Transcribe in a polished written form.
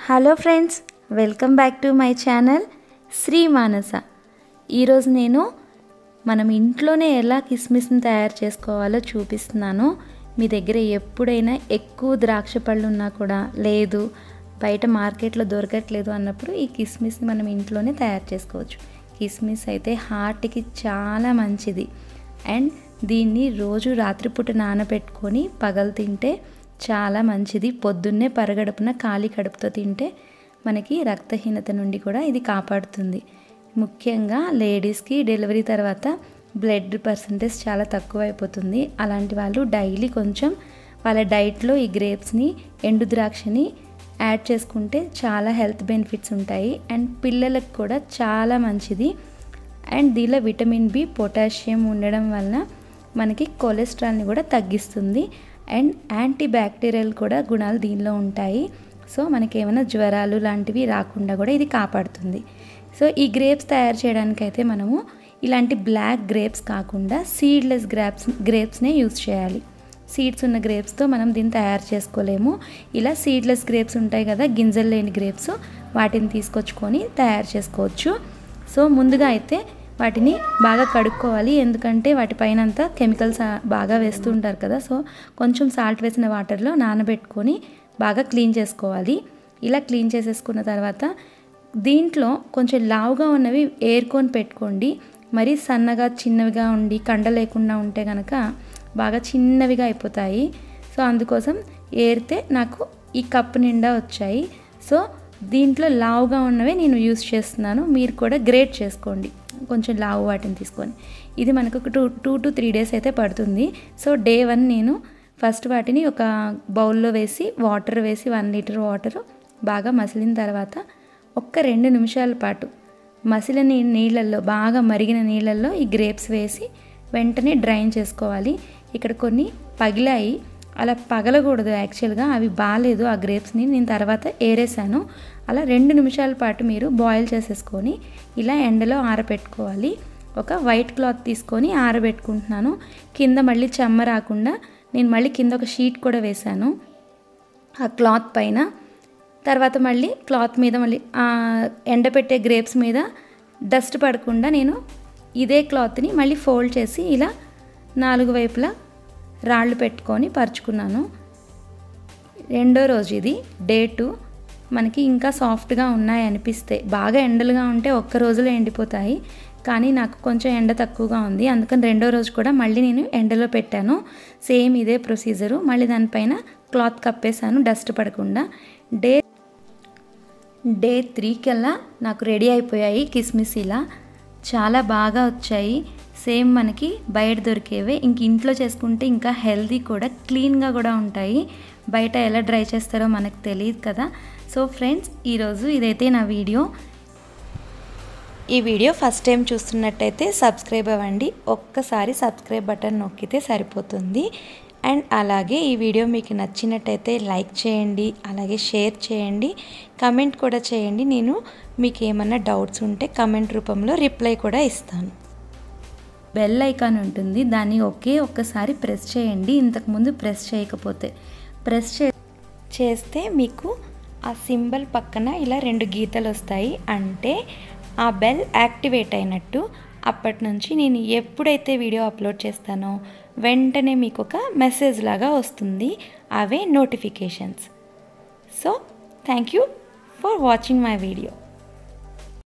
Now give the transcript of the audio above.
Hello friends, welcome back to my channel Shri Manasa. ఈరోజు నేను మనం ఇంట్లోనే ఎలా కిస్మిస్ని తయారు చేసుకోవాలో చూపిస్తున్నాను. మీ దగ్గర ఎప్పుడైనా ఎక్కువ ద్రాక్ష పళ్ళు ఉన్నా కూడా లేదు, బయట మార్కెట్లో దొరకట్లేదు అన్నప్పుడు ఈ కిస్మిస్ని మనం ఇంట్లోనే తయారు చేసుకోవచ్చు. కిస్మిస్ అయితే హార్ట్కి చాలా మంచిది అండ్ దీన్ని రోజు రాత్రిపూట నానబెట్టుకొని పగలు తింటే చాలా మంచిది. పొద్దున్నే పరగడుపున ఖాళీ కడుపుతో తింటే మనకి రక్తహీనత నుండి కూడా ఇది కాపాడుతుంది. ముఖ్యంగా లేడీస్కి డెలివరీ తర్వాత బ్లడ్ పర్సంటేజ్ చాలా తక్కువ అయిపోతుంది. అలాంటి వాళ్ళు డైలీ కొంచెం వాళ్ళ డైట్లో ఈ గ్రేప్స్ని, ఎండు ద్రాక్షని యాడ్ చేసుకుంటే చాలా హెల్త్ బెనిఫిట్స్ ఉంటాయి అండ్ పిల్లలకు కూడా చాలా మంచిది. అండ్ దీనిలో విటమిన్ బి, పొటాషియం ఉండడం వలన మనకి కొలెస్ట్రాల్ని కూడా తగ్గిస్తుంది అండ్ యాంటీ బ్యాక్టీరియల్ కూడా గుణాలు దీనిలో ఉంటాయి. సో మనకి ఏమైనా జ్వరాలు లాంటివి రాకుండా కూడా ఇది కాపాడుతుంది. సో ఈ గ్రేప్స్ తయారు చేయడానికైతే మనము ఇలాంటి బ్లాక్ గ్రేప్స్ కాకుండా సీడ్లెస్ గ్రేప్స్నే యూజ్ చేయాలి. సీడ్స్ ఉన్న గ్రేప్స్తో మనం దీన్ని తయారు చేసుకోలేము. ఇలా సీడ్లెస్ గ్రేప్స్ ఉంటాయి కదా, గింజలు లేని గ్రేప్స్, వాటిని తీసుకొచ్చుకొని తయారు చేసుకోవచ్చు. సో ముందుగా అయితే వాటిని బాగా కడుక్కోవాలి, ఎందుకంటే వాటిపైన అంతా కెమికల్స్ బాగా వేస్తూ ఉంటారు కదా. సో కొంచెం సాల్ట్ వేసిన వాటర్లో నానబెట్టుకొని బాగా క్లీన్ చేసుకోవాలి. ఇలా క్లీన్ చేసేసుకున్న తర్వాత దీంట్లో కొంచెం లావుగా ఉన్నవి ఏరుకొని పెట్టుకోండి. మరి సన్నగా చిన్నవిగా ఉండి కండ లేకుండా ఉంటే కనుక బాగా చిన్నవిగా అయిపోతాయి. సో అందుకోసం ఏరితే నాకు ఈ కప్పు నిండా వచ్చాయి. సో దీంట్లో లావుగా ఉన్నవి నేను యూస్ చేస్తున్నాను. మీరు కూడా గ్రేట్ చేసుకోండి, కొంచెం లావు వాటిని తీసుకొని. ఇది మనకు ఒక 2 to 3 days అయితే పడుతుంది. సో డే 1 నేను ఫస్ట్ వాటిని ఒక బౌల్లో వేసి వాటర్ వేసి 1 లీటర్ వాటర్ బాగా మసిలిన తర్వాత ఒక్క 2 నిమిషాల పాటు మసిలిన నీళ్ళల్లో, బాగా మరిగిన నీళ్ళల్లో ఈ గ్రేప్స్ వేసి వెంటనే డ్రైన్ చేసుకోవాలి. ఇక్కడ కొన్ని పగిలాయి, అలా పగలకూడదు. యాక్చువల్గా అవి బాగాలేదు. ఆ గ్రేప్స్ని నేను తర్వాత ఏరేసాను. అలా 2 నిమిషాల పాటు మీరు బాయిల్ చేసేసుకొని ఇలా ఎండలో ఆరబెట్టుకోవాలి. ఒక వైట్ క్లాత్ తీసుకొని ఆరబెట్టుకుంటున్నాను. కింద మళ్ళీ చెమ్మ రాకుండా నేను మళ్ళీ కింద ఒక షీట్ కూడా వేశాను ఆ క్లాత్ పైన. తర్వాత మళ్ళీ క్లాత్ మీద మళ్ళీ ఎండపెట్టే గ్రేప్స్ మీద డస్ట్ పడకుండా నేను ఇదే క్లాత్ని మళ్ళీ ఫోల్డ్ చేసి ఇలా 4 వైపులా రాళ్ళు పెట్టుకొని పరుచుకున్నాను. రెండో రోజు ఇది డే 2. మనకి ఇంకా సాఫ్ట్గా ఉన్నాయి అనిపిస్తే, బాగా ఎండలుగా ఉంటే ఒక్క రోజులో ఎండిపోతాయి, కానీ నాకు కొంచెం ఎండ తక్కువగా ఉంది, అందుకని రెండో రోజు కూడా మళ్ళీ నేను ఎండలో పెట్టాను. సేమ్ ఇదే ప్రొసీజరు. మళ్ళీ దానిపైన క్లాత్ కప్పేసాను డస్ట్ పడకుండా. డే 3 కల్లా నాకు రెడీ అయిపోయాయి కిస్మిస్. ఇలా చాలా బాగా వచ్చాయి. సేమ్ మనకి బయట దొరికేవే. ఇంక ఇంట్లో చేసుకుంటే ఇంకా హెల్తీ కూడా, క్లీన్గా కూడా ఉంటాయి. బయట ఎలా డ్రై చేస్తారో మనకు తెలియదు కదా. సో ఫ్రెండ్స్, ఈరోజు ఇదైతే నా వీడియో. ఈ వీడియో ఫస్ట్ టైం చూస్తున్నట్టయితే సబ్స్క్రైబ్ అవ్వండి. ఒక్కసారి సబ్స్క్రైబ్ బటన్ నొక్కితే సరిపోతుంది. అండ్ అలాగే ఈ వీడియో మీకు నచ్చినట్టయితే లైక్ చేయండి, అలాగే షేర్ చేయండి, కమెంట్ కూడా చేయండి. నేను మీకు ఏమన్నా డౌట్స్ ఉంటే కమెంట్ రూపంలో రిప్లై కూడా ఇస్తాను. బెల్ ఐకాన్ ఉంటుంది, దాన్ని ఒక్కసారి ప్రెస్ చేయండి. ఇంతకుముందు ప్రెస్ చేయకపోతే ప్రెస్ చేస్తే మీకు ఆ సింబల్ పక్కన ఇలా 2 గీతలు వస్తాయి, అంటే ఆ బెల్ యాక్టివేట్ అయినట్టు. అప్పటి నుంచి నేను ఎప్పుడైతే వీడియో అప్లోడ్ చేస్తానో వెంటనే మీకు ఒక మెసేజ్ లాగా వస్తుంది, అవే notifications. So thank you for watching my video.